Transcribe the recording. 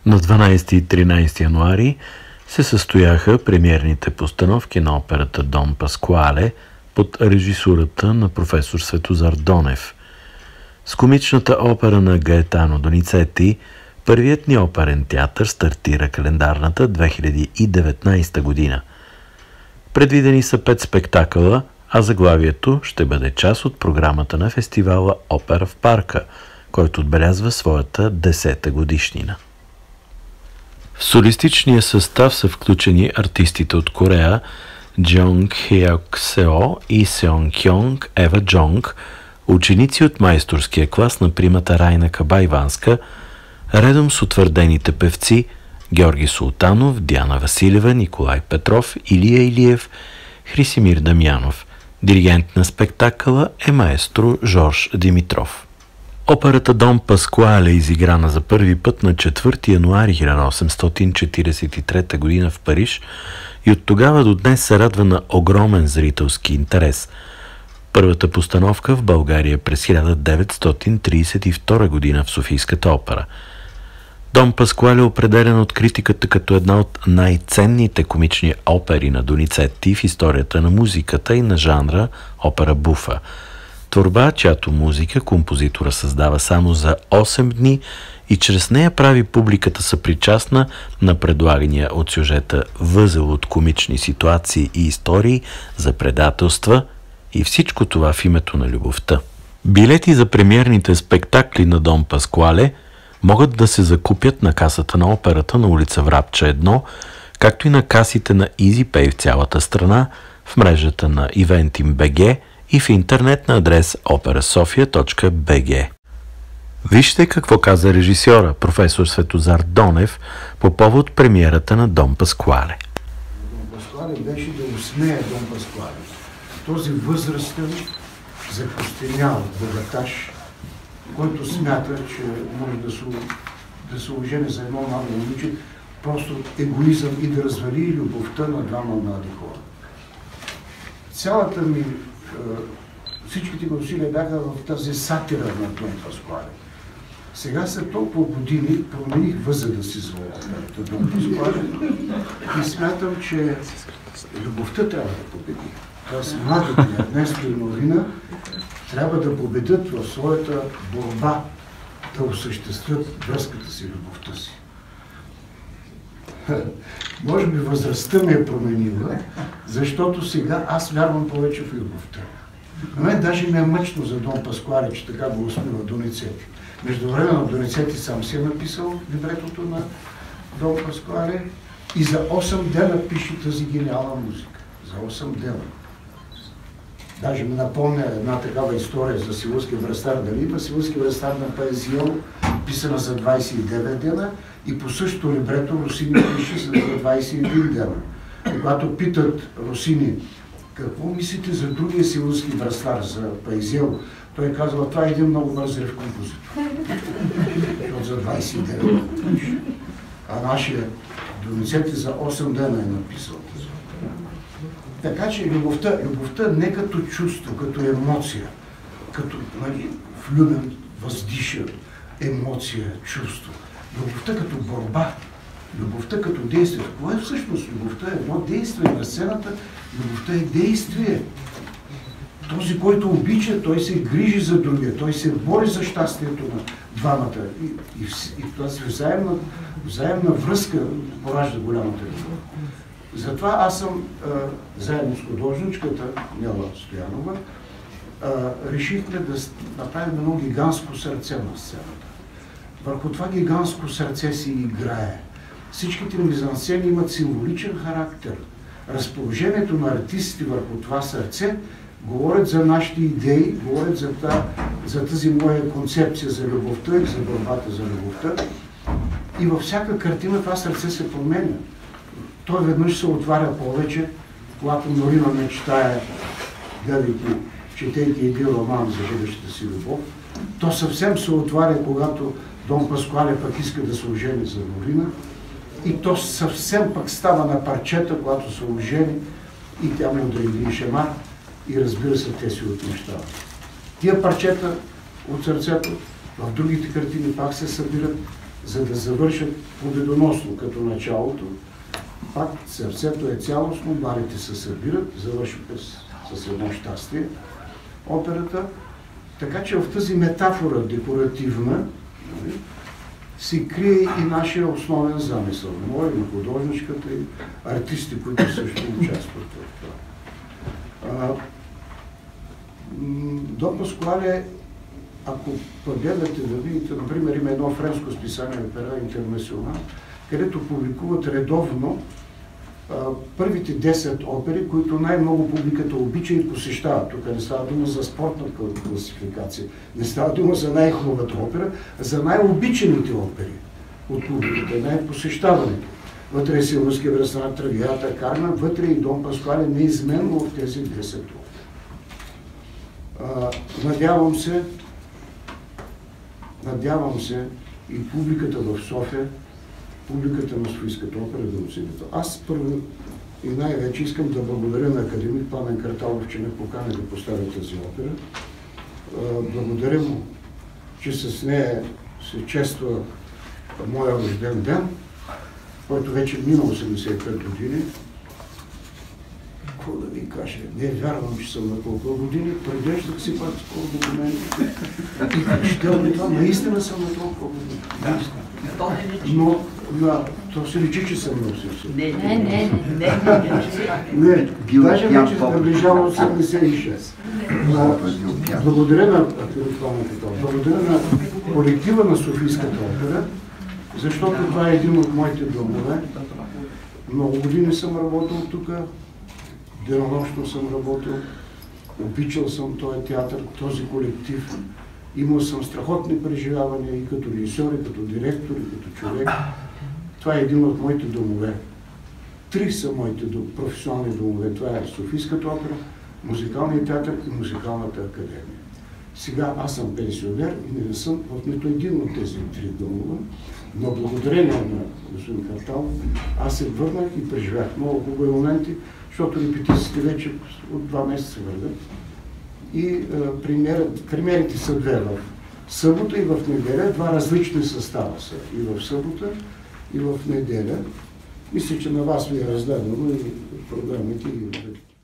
На 12 и 13 януари се състояха премиерните постановки на операта Дон Паскуале под режисурата на професор Светозар Донев. С комичната опера на Гаетано Доницети първият ни оперен театър стартира календарната 2019 година. Предвидени са 5 спектакъла, а заглавието ще бъде част от програмата на фестивала Опера в парка, който отбелязва своята 10-та годишнина. В солистичния състав са включени артистите от Корея Джонг Хеок Сео и Сеон Кьонг Ева Джонг, ученици от майсторския клас на примата Райна Кабайванска, редом с утвърдените певци Георги Султанов, Диана Василева, Николай Петров, Илия Илиев, Хрисимир Дамянов. Диригент на спектакъла е маестро Жорж Димитров. Операта Дон Паскуале, изиграна за първи път на 4 януари 1843 г. в Париж и от тогава до днес се радва на огромен зрителски интерес. Първата постановка в България през 1932 г. в Софийската опера. Дон Паскуале е определен от критиката като една от най-ценните комични опери на Доницети в историята на музиката и на жанра опера буфа. Творба, чиято музика композитора създава само за 8 дни и чрез нея прави публиката съпричастна на предлагания от сюжета възел от комични ситуации и истории за предателства и всичко това в името на любовта. Билети за премиерните спектакли на Дон Паскуале могат да се закупят на касата на операта на улица Врабча 1, както и на касите на EasyPay в цялата страна, в мрежата на Eventim.bg и в интернет на адрес operasofia.bg. Вижте какво каза режисьора, професор Светозар Донев, по повод премиерата на Дон Паскуале. Дон Паскуале беше да усмее Дон Паскуале. Този възрастен, закостенял богаташ, който смята, че може да се ожени за едно младо момиче, просто егоизъм и да развали любовта на двама млади хора. Цялата ми, всичките ми усилия бяха в тази сатира на Дон Паскуале. Сега след толкова години промених възгледа си за Дон Паскуале и смятам, че любовта трябва да победи. Тоест младите Ернесто и Норина трябва да победят в своята борба да осъществят връзката си, любовта си. Може би възрастта ме е променила, защото сега аз вярвам повече в любовта. На мен даже ми е мъчно за Дон Паскуале, че така го усмива Доницети. Междувременно Доницети сам си е написал либретото на Дон Паскуале и за 8 дена пише тази гениална музика. За 8 дена. Даже ми напомня една такава история за Силурски връстар. Дали има Силурски връстар на Паезиел, писана за 29 дена и по същото либрето Росини пише за 21 дена. Когато питат Росини, какво мислите за другия Силурски връстар, за Паезиел, той казва, това е един много мързлив композитор. Защото за 29 дена пише. А нашия Доницети за 8 дена е написал тази. Така че любовта не като чувство, като емоция, като влюбен, въздишен, емоция, чувство. Любовта като борба, любовта като действие. Кое е всъщност любовта? Едно действие на сцената, любовта е действие. Този, който обича, той се грижи за другия, той се бори за щастието на двамата. И тази взаимна връзка поражда голямата любов. Затова аз съм, заедно с художничката Нела Стоянова, решихме да направим едно гигантско сърце на сцената. Върху това гигантско сърце си играе. Всичките мизансцени имат символичен характер. Разположението на артистите върху това сърце говорят за нашите идеи, говорят за тази моя концепция за любовта и за борбата за любовта. И във всяка картина това сърце се променя. Той веднъж се отваря повече, когато Норина мечтае, гледайки, четейки един роман за бъдещата си любов. То съвсем се отваря, когато Дон Паскуале пък иска да се ожени за Норина. И то съвсем пък става на парчета, когато се ожени и тя му удари един шемар и разбира се, те си отмъщават. Тия парчета от сърцето в другите картини пак се събират за да завършат победоносно като началото. Пак сърцето е цялостно, барите се събират, завършвате с едно щастие операта. Така че в тази метафора декоративна се крие и нашия основен замисъл. Мой, на художничката и артисти, които също участват в това. Дон Паскуале, ако погледнете да видите, например, има едно френско списание Опера Интернационал, където публикуват редовно първите 10 опери, които най-много публиката обича и посещава. Тук не става дума за спортна класификация, не става дума за най-хубавата опера, а за най-обичаните опери от публиката, най-посещаваните. Вътре е Силурския връзна, Травията, Кармен, вътре и Дон Паскуале неизменно в тези 10 опери. Надявам се и публиката в София, публиката на Софийската опера да оценят. Аз първо и най-вече искам да благодаря на академик Пламен Карталов, че ме покани да поставя тази опера. Благодаря му, че с нея се чества моя рожден ден, който вече мина 85 години. Какво да ви кажа? Не вярвам, че съм на толкова години. Преглеждах си пак скоро документите. И ще това, наистина съм на толкова години. Но то се личи, че съм на 80. Не, даже вече наближава 86. Благодаря на колектива на Софийската опера, защото това е един от моите домове. Много години съм работил тук, денонощно съм работил, обичал съм този театър, този колектив. Имал съм страхотни преживявания и като режисьор, и като директор, и като човек. Това е един от моите домове. 3 са моите професионални домове. Това е Софийската опера, Музикалният театър и Музикалната академия. Сега аз съм пенсионер и не съм в нито един от тези 3 домове, но благодарение на господин Карталов аз се върнах и преживях много хубави моменти, защото репетициите вече от 2 месеца вървят. И премиерите са 2 в събота и в неделя, 2 различни състава са. И в събота, и в неделя. Мисля, че на вас ви е раздадено и програмите.